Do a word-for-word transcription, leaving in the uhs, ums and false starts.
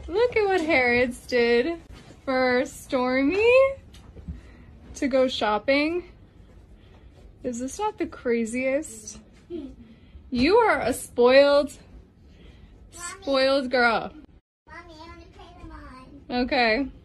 Look at what Harriet's did for Stormy to go shopping. Is this not the craziest? You are a spoiled, spoiled girl. Mommy, I want to play with mine. Okay.